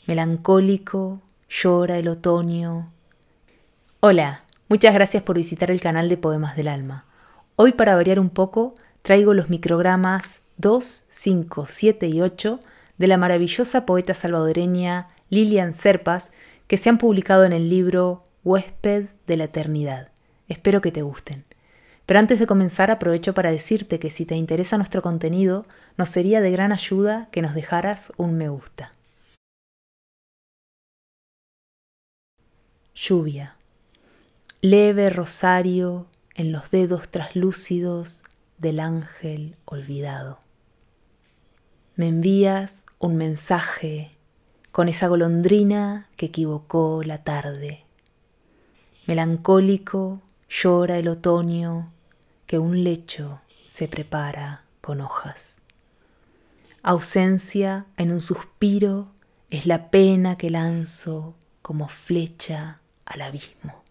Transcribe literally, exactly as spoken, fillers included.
Melancólico, llora el otoño. Hola, muchas gracias por visitar el canal de Poemas del Alma. Hoy, para variar un poco, traigo los microgramas dos, cinco, siete y ocho de la maravillosa poeta salvadoreña Lilian Serpas, que se han publicado en el libro Huésped de la Eternidad. Espero que te gusten. Pero antes de comenzar, aprovecho para decirte que si te interesa nuestro contenido, nos sería de gran ayuda que nos dejaras un me gusta. Lluvia. Leve rosario en los dedos traslúcidos del ángel olvidado. Me envías un mensaje con esa golondrina que equivocó la tarde. Melancólico llora el otoño que un lecho se prepara con hojas. Ausencia en un suspiro es la pena que lanzo como flecha al abismo.